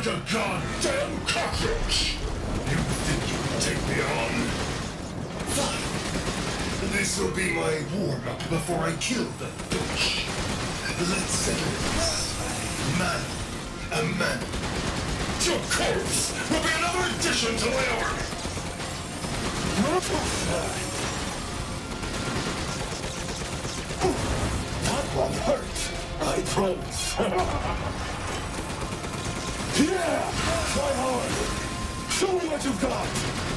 like a goddamn cockroach! You think you can take me on? Fine. This'll be my warm-up before I kill the bitch. Let's settle this. Man, a man. Your corpse will be another addition to my army. That one hurt, I promise. Yeah! Try hard! Show me what you've got!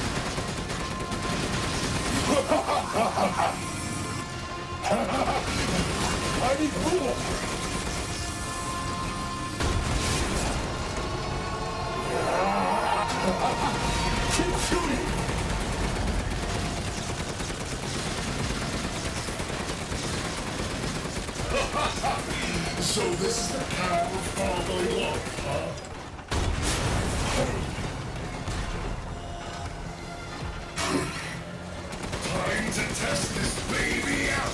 I need more! Keep shooting! So this is the power of following love, huh? Time to test this baby out!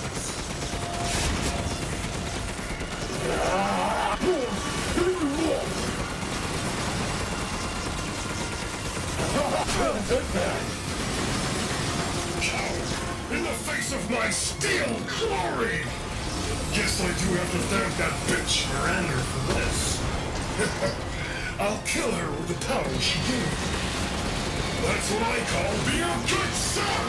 Coward! In the face of my steel glory! Guess I do have to thank that bitch Miranda for this. I'll kill her with the power she gave me. That's what I call being a good son!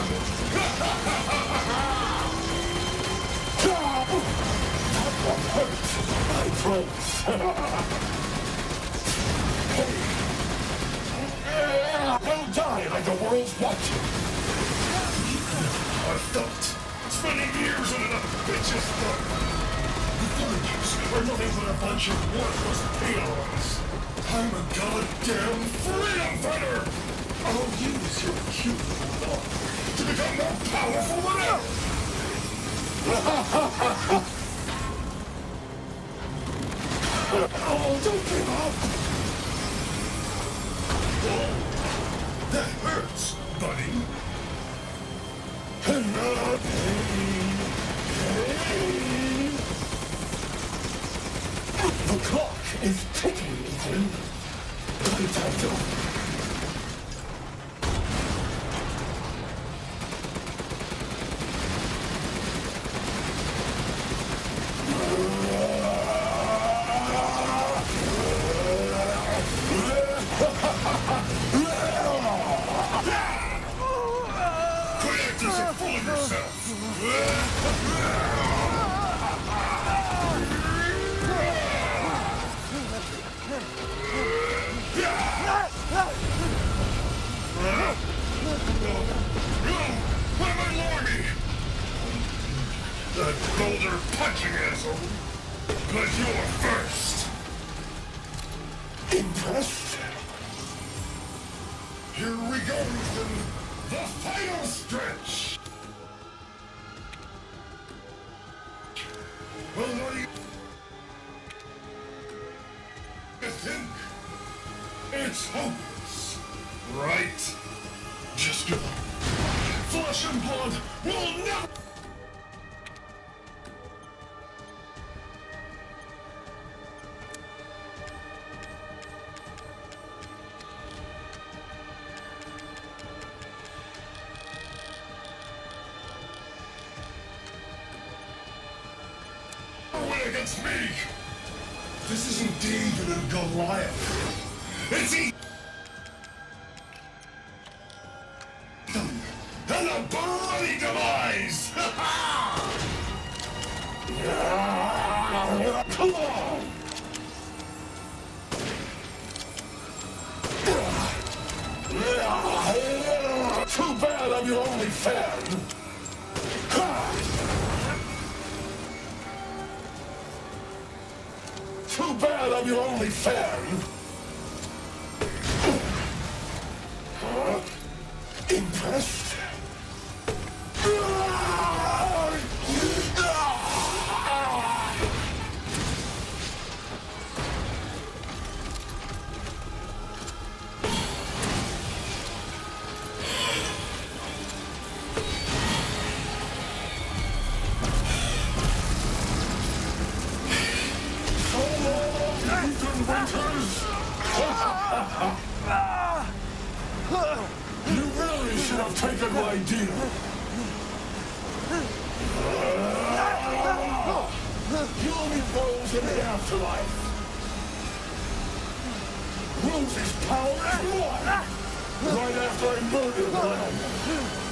That one hurt, I promise. Don't die like the world's watching. I thought, spending years on enough bitches thought. The villagers are nothing but a bunch of worthless peons. I'm a goddamn freedom fighter! I'll use your cute little dog to become more powerful than ever! Oh, don't give up! Whoa! That hurts, buddy! The clock is ticking, Ethan. Good time to... That boulder punching asshole! But you're first! Impressed? Here we go, Ethan! The final stretch! Well, what do you think? It's hopeless, right? Just give up. Flesh and blood will never... against me! This isn't David and Goliath. It's Ethan and a bloody demise! Come on! Too bad I'm your only fan! Too bad I'm your only fan! Impressed? Winters! taken my deal. You only foes in the afterlife. Rose's power is one. Right after I murdered Glenn.